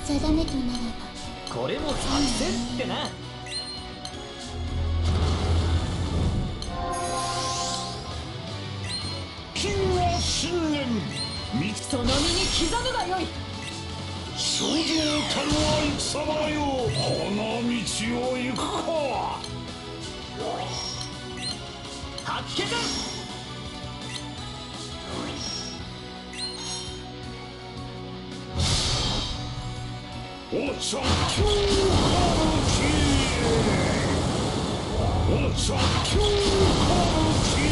定めとならばこれも作戦ってな。 金は信念その身に刻むがよい。 少女たるは戦場よ、この道を行くか。 発見だ。 お茶急歌舞伎、お茶急歌舞伎、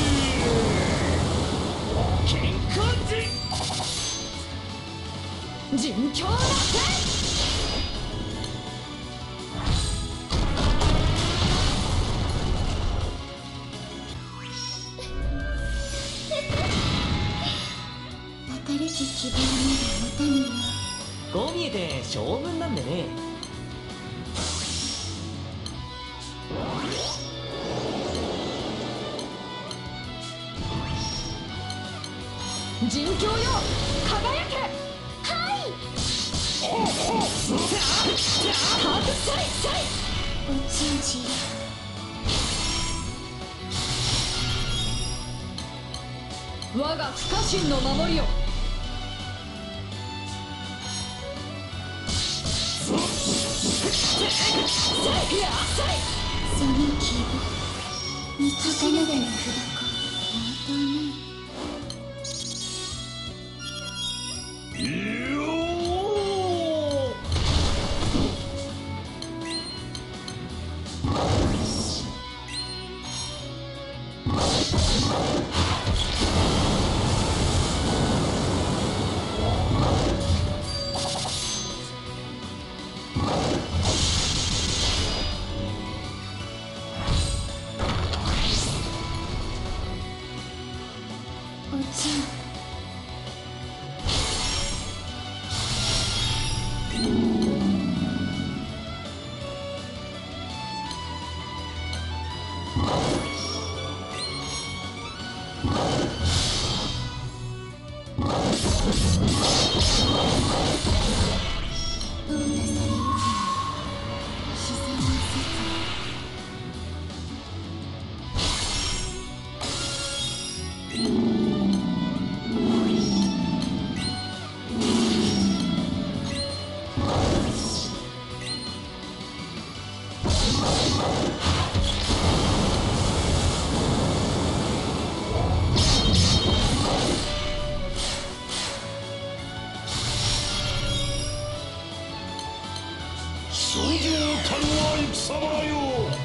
健康寺陣強なせ。 明るき希望など持たぬよ。 こう見えて将軍なんでね。 陣強よ、輝け。 はい。おちんち我が不可侵の守りよ。 その希望見つかなどの札か応答ない。おちんどうなされように自然な説少女たるは戦場よ。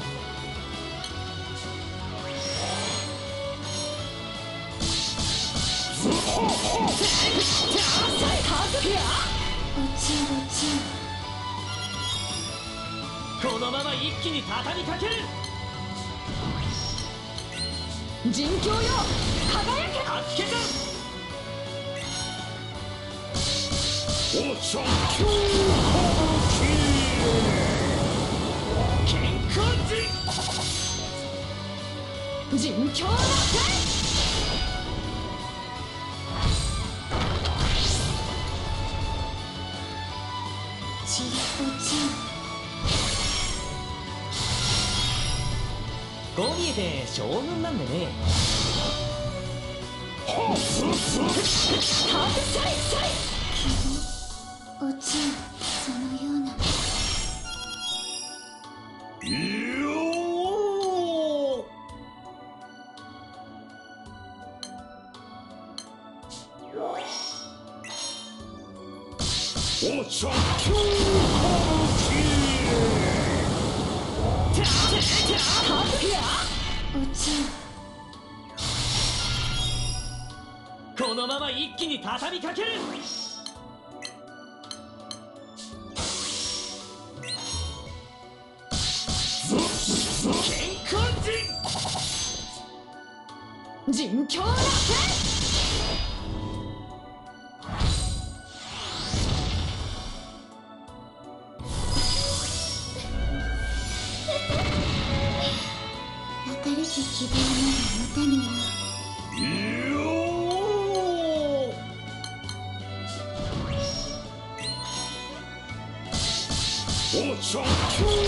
おちんおちんこのまま一気に畳みかける。 陣強よ、輝け。 発見だ。 お茶急歌舞伎、 健康寺陣強なせ。 ちおちんこう見えて将軍なんでね。 おちんそのようなお茶急歌舞おちんこのまま一気に畳みかける。健康寺陣強なせ。 明るき希望など持たぬよ。 おちゃん急歌舞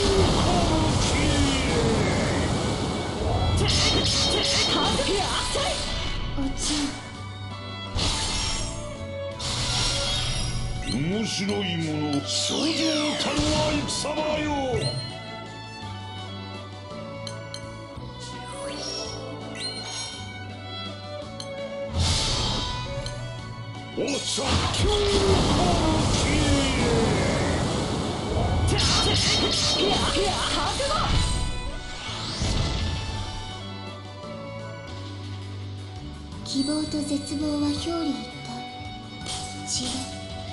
おち伎面白いもの少女たるは戦場よおちゃん急歌舞希望と絶望は表裏一体。知れ。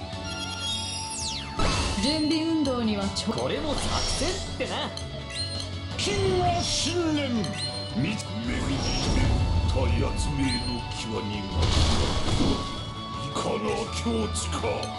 準備運動にはこれも作戦ってな。 金は信念見つめるたやつめの際にはいかな境地か。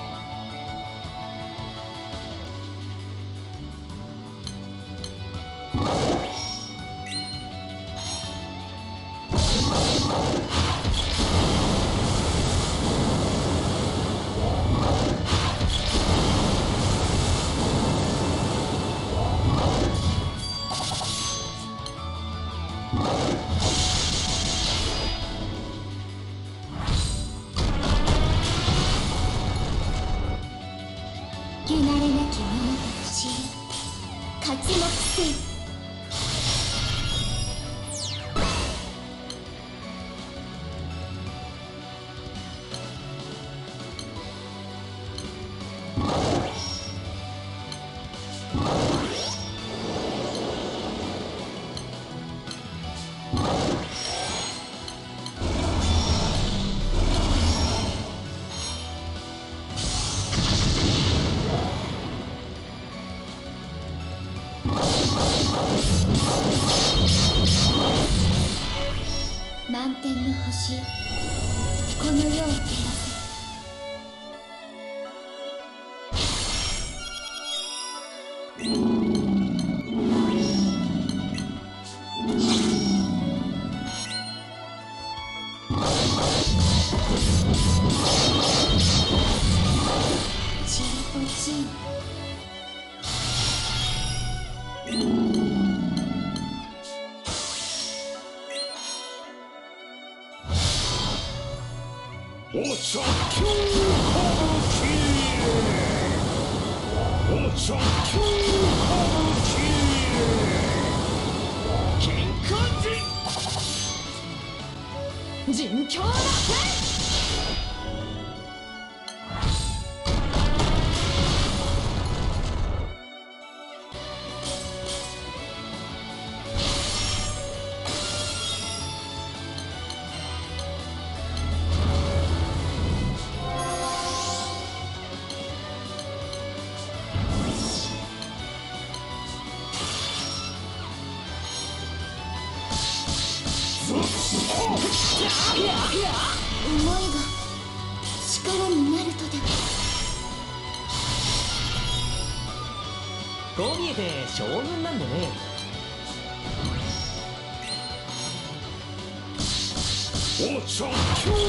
汚れなき者と知れ。活目せい。満天の星よ、この世を照らせ。知れと知恵。 おちゃん急歌舞伎おちゃん急歌舞伎健康実況だ思いが力になるとでも。 こう見えて将軍なんでね。 おちゃん急歌舞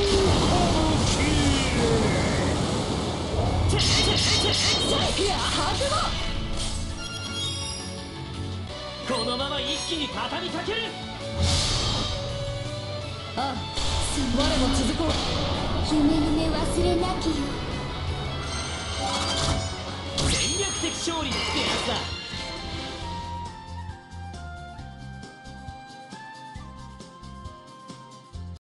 このまま一気に畳みかける。 ああ、我も続こう。 夢夢忘れなきよ。 戦略的勝利ってやつだ。